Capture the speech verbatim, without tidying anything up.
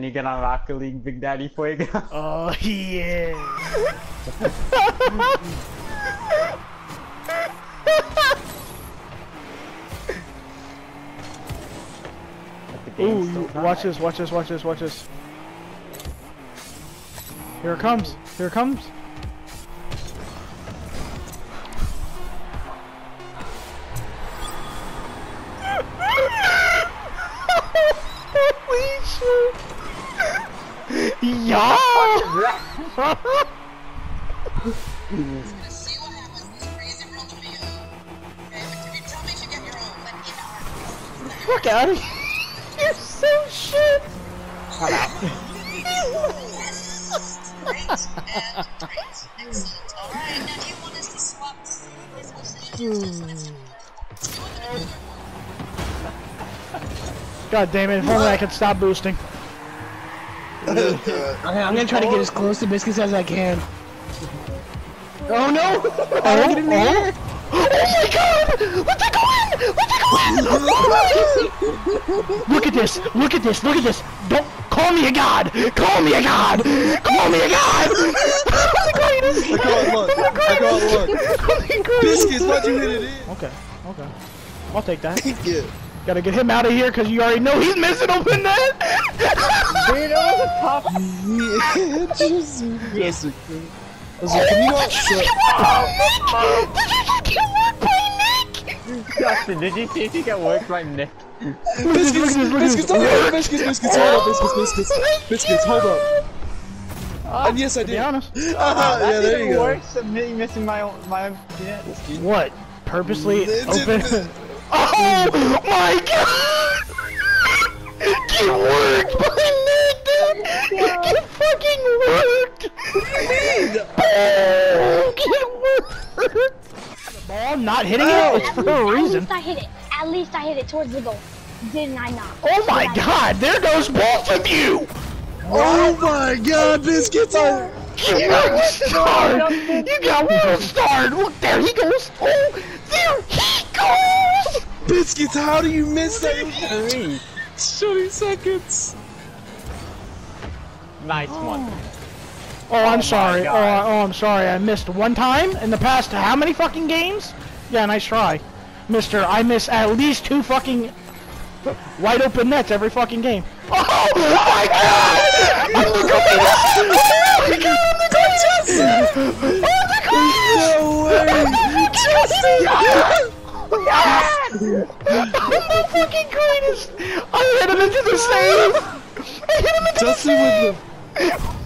you get on Rocket League, Big Daddy Fuego. Oh, yeah. Ooh, so you, watch this, watch this, watch this, watch this. Here it comes, here it comes. Holy shit! Yeah! See what happens in this crazy world video. Okay, but you tell me you get your own, but in our Fuck out of here! You're so shit! Shut up. Yes! Great, and great. Excellent. Alright, now do you want us to swap this whole thing? Let's do it. God damn it, if only I could stop boosting. Okay, I'm gonna try to get as close to Biscuits as I can. Oh no! Oh, oh. Oh my god! Let that go in! Let that go in! Look at this! Look at this! Look at this! Don't call me a god! Call me a god! Call me a god! I can't look! I can't look! Biscuits, why'd you hit it in? Okay, okay. I'll take that. Yeah. Gotta get him out of here because you already know he's missing open that! Dude, it was a pop. Yeah, Jesus. Listen, can you not sit? Did you just get worked by Nick? Justin, did you see if you get worked by Nick? Biscuits, biscuits, hold up, biscuits, biscuits, hold up, biscuits, biscuits, biscuits, hold up. Oh, And yes, I To be did. honest. Uh, yeah, that there even you go. worse than me missing my own, my yeah. What? Purposely It open? didn't- Oh my god! Get worked by Nick, dude! Get fucking worked! Oh, get worked! The ball, not hitting Oh. it? It's for a reason. At least I hit it. At least I hit it towards the goal. Didn't I not? Oh my god, there goes both of you! Oh my god, biscuits are. You got starred! You got world starred! Look, there he goes! Oh, there he goes! Biscuits, how do you miss that? Three. twenty seconds. Nice one. Oh, I'm Oh sorry. my Oh, God. oh, I'm sorry. I missed one time in the past how many fucking games? Yeah, nice try. Mister, I miss at least two fucking wide open nets every fucking game. Oh my god! I'm the greatest! Oh my god, I'm the greatest! I'm the greatest! No way! Yes! I'm the fucking greatest! I hit him into the save! I hit him into Justin the with save!